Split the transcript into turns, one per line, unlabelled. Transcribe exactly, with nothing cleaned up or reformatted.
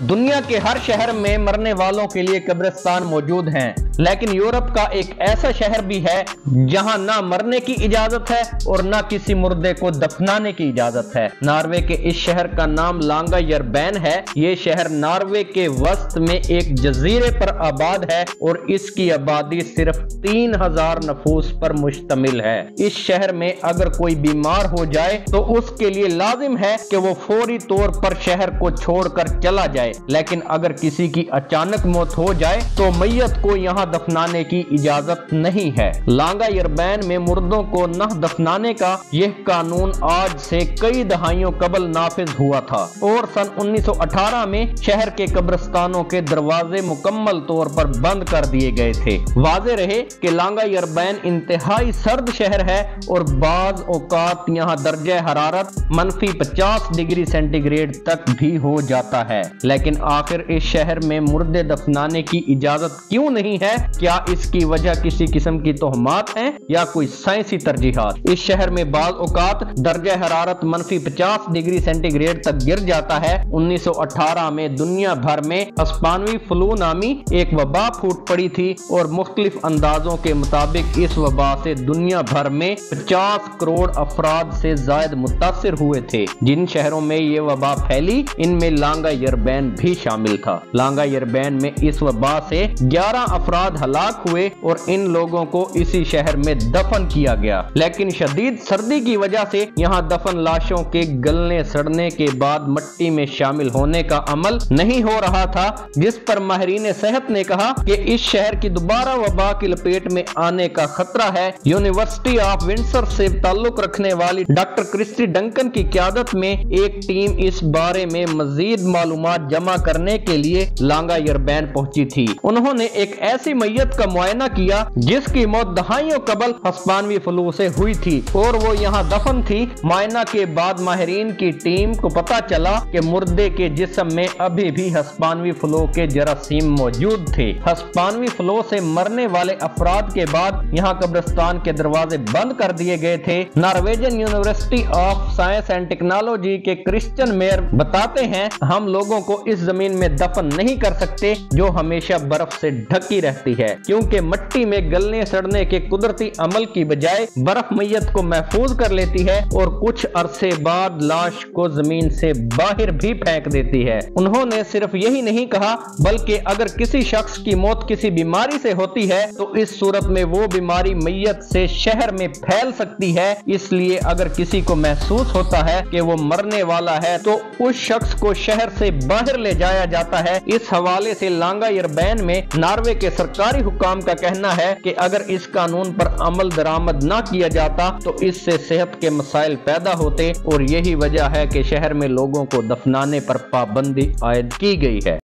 دنیا کے ہر شہر میں مرنے والوں کے لیے قبرستان موجود ہیں، لیکن یورپ کا ایک ایسا شہر بھی ہے جہاں نہ مرنے کی اجازت ہے اور نہ کسی مردے کو دفنانے کی اجازت ہے۔ ناروے کے اس شہر کا نام لانگا یربین ہے۔ یہ شہر ناروے کے وسط میں ایک جزیرے پر آباد ہے اور اس کی آبادی صرف تین ہزار نفوس پر مشتمل ہے۔ اس شہر میں اگر کوئی بیمار ہو جائے تو اس کے لیے لازم ہے کہ وہ فوری طور پر شہر کو چھوڑ کر چلا جائے، لیکن اگر کسی کی اچانک موت ہو جائے تو میت کو یہاں دفنانے کی اجازت نہیں ہے۔ لانگا یربین میں مردوں کو نہ دفنانے کا یہ قانون آج سے کئی دہائیوں قبل نافذ ہوا تھا اور سن انیس سو اٹھارہ میں شہر کے قبرستانوں کے دروازے مکمل طور پر بند کر دیے گئے تھے۔ واضح رہے کہ لانگا یربین انتہائی سرد شہر ہے اور بعض اوقات یہاں درجہ حرارت منفی پچاس ڈگری سینٹی گریڈ تک بھی ہو جاتا ہے، لیکن آخر اس شہر میں مردے دفنانے کی اجازت کیوں نہیں ہے؟ کیا اس کی وجہ کسی قسم کی تہمات ہیں یا کوئی سائنسی ترجیحات؟ اس شہر میں بعض اوقات درجہ حرارت منفی پچاس ڈگری سینٹی گریڈ تک گر جاتا ہے۔ انیس سو اٹھارہ میں دنیا بھر میں ہسپانوی فلو نامی ایک وبا پھوٹ پڑی تھی اور مختلف اندازوں کے مطابق اس وبا سے دنیا بھر میں پچاس کروڑ افراد سے زائد متاثر ہوئے تھے۔ جن شہروں میں یہ وبا پھیلی ان میں لانگا یربین بھی شامل تھا۔ لانگا یربین میں اس وبا سے گیارہ افراد ہلاک ہوئے اور ان لوگوں کو اسی شہر میں دفن کیا گیا، لیکن شدید سردی کی وجہ سے یہاں دفن لاشوں کے گلنے سڑنے کے بعد مٹی میں شامل ہونے کا عمل نہیں ہو رہا تھا، جس پر ماہرین صحت نے کہا کہ اس شہر کی دوبارہ وبا کی لپیٹ میں آنے کا خطرہ ہے۔ یونیورسٹی آف ونڈسر سے تعلق رکھنے والی ڈاکٹر کرسٹی ڈنکن کی قیادت میں ایک ٹیم اس بارے میں مزید معلومات جمع کرنے کے لیے لانگا یربین پہنچی تھی۔ انہوں نے ایک ایسی میت کا معائنہ کیا جس کی موت دہائیوں قبل ہسپانوی فلو سے ہوئی تھی اور وہ یہاں دفن تھی۔ معائنہ کے بعد ماہرین کی ٹیم کو پتا چلا کہ مردے کے جسم میں ابھی بھی ہسپانوی فلو کے جراثیم موجود تھے۔ ہسپانوی فلو سے مرنے والے افراد کے بعد یہاں قبرستان کے دروازے بند کر دیے گئے تھے۔ Norwegian university of science and technology کے کرسچن میئر بتاتے ہیں، ہم لوگوں کو اس زمین میں دفن نہیں کر سکتے جو ہمیشہ برف سے ڈھکی رہتی ہے، کیونکہ مٹی میں گلنے سڑنے کے قدرتی عمل کی بجائے برف میت کو محفوظ کر لیتی ہے اور کچھ عرصے بعد لاش کو زمین سے باہر بھی پھینک دیتی ہے۔ انہوں نے صرف یہی نہیں کہا بلکہ اگر کسی شخص کی موت کسی بیماری سے ہوتی ہے تو اس صورت میں وہ بیماری میت سے شہر میں پھیل سکتی ہے، اس لیے اگر کسی کو محسوس ہوتا ہے کہ وہ مرنے والا ہے تو اس شخص کو شہر سے باہر لے جایا جاتا ہے۔ اس حوالے سے لانگا یربین میں ناروے کے سرکاری حکام کا کہنا ہے کہ اگر اس قانون پر عمل درآمد نہ کیا جاتا تو اس سے صحت کے مسائل پیدا ہوتے اور یہی وجہ ہے کہ شہر میں لوگوں کو دفنانے پر پابندی عائد کی گئی ہے۔